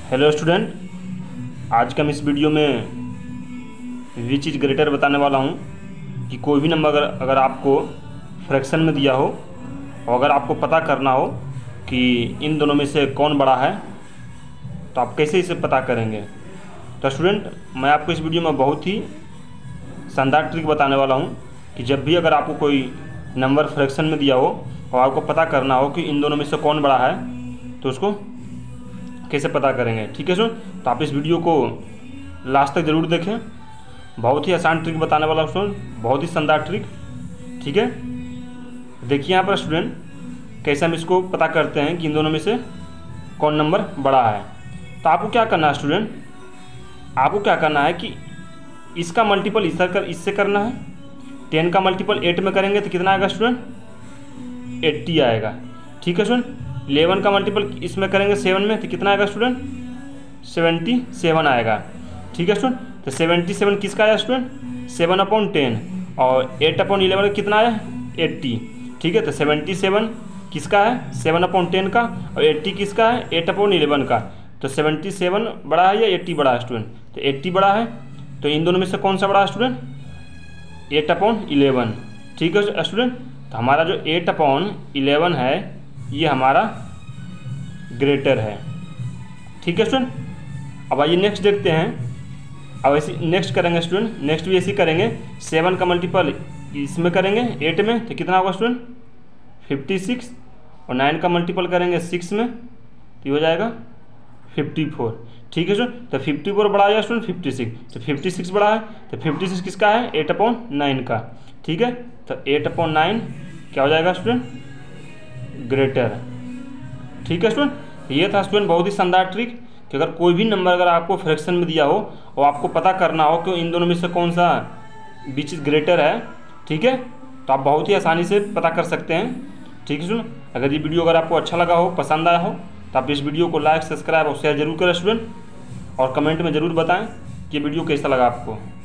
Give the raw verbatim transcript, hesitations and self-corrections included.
Hello student, आज का मैं इस वीडियो में विच इज ग्रेटर बताने वाला हूँ कि कोई भी नंबर अगर अगर आपको फ्रैक्शन में दिया हो और अगर आपको पता करना हो कि इन दोनों में से कौन बड़ा है तो आप कैसे इसे पता करेंगे। तो स्टूडेंट, मैं आपको इस वीडियो में बहुत ही शानदार ट्रिक बताने वाला हूँ कि जब भी अगर आपको कोई नंबर फ्रैक्शन में दिया हो और आपको पता करना हो कि इन दोनों में से कौन बड़ा है तो उसको कैसे पता करेंगे। ठीक है सर, तो आप इस वीडियो को लास्ट तक ज़रूर देखें। बहुत ही आसान ट्रिक बताने वाला हूँ स्टूडेंट, बहुत ही शानदार ट्रिक। ठीक है, देखिए यहाँ पर स्टूडेंट कैसे हम इसको पता करते हैं कि इन दोनों में से कौन नंबर बड़ा है। तो आपको क्या करना है स्टूडेंट, आपको क्या करना है कि इसका मल्टीपल इससे कर इससे करना है। टेन का मल्टीपल एट में करेंगे तो कितना आएगा स्टूडेंट, एट्टी आएगा। ठीक है स्टूडेंट, इलेवन का मल्टीपल इसमें करेंगे सेवन में तो कितना आएगा स्टूडेंट, सेवेंटी सेवन आएगा। ठीक है स्टूडेंट, तो सेवेंटी सेवन किसका आया स्टूडेंट, सेवन अपॉन टेन, और एट अपॉन इलेवन कितना आया, एट्टी। ठीक है, तो सेवेंटी सेवन किसका है, सेवन अपॉन टेन का, और एट्टी किसका है, एट अपॉन इलेवन का। तो सेवेंटी सेवन बड़ा है या एट्टी बड़ा है स्टूडेंट, तो एट्टी बड़ा है। तो इन दोनों में से कौन सा बड़ा है स्टूडेंट, एट अपॉन इलेवन। ठीक है स्टूडेंट, तो हमारा जो एट अपॉन इलेवन है ये हमारा ग्रेटर है। ठीक है स्टूडेंट, अब आइए नेक्स्ट देखते हैं। अब ऐसे नेक्स्ट करेंगे स्टूडेंट, नेक्स्ट भी ऐसे करेंगे। सेवन का मल्टीपल इसमें करेंगे एट में तो कितना होगा स्टूडेंट, फिफ्टी सिक्स, और नाइन का मल्टीपल करेंगे सिक्स में तो हो जाएगा फिफ्टी फोर। ठीक है स्टूडेंट, तो फिफ्टी फोर बड़ा है स्टूडेंट फिफ्टी सिक्स, तो फिफ्टी सिक्स बड़ा है, तो फिफ्टी सिक्स किसका है, एट अपॉन नाइन का। ठीक है, तो एट अपॉन नाइन क्या हो जाएगा स्टूडेंट, ग्रेटर। ठीक है स्टूडेंट, ये था स्टूडेंट बहुत ही शानदार ट्रिक कि अगर कोई भी नंबर अगर आपको फ्रैक्शन में दिया हो और आपको पता करना हो कि इन दोनों में से कौन सा विच इज ग्रेटर है, ठीक है, तो आप बहुत ही आसानी से पता कर सकते हैं। ठीक है स्टूडेंट, अगर ये वीडियो अगर आपको अच्छा लगा हो, पसंद आया हो, तो आप इस वीडियो को लाइक, सब्सक्राइब और शेयर जरूर करें स्टूडेंट, और कमेंट में ज़रूर बताएं कि ये वीडियो कैसा लगा आपको।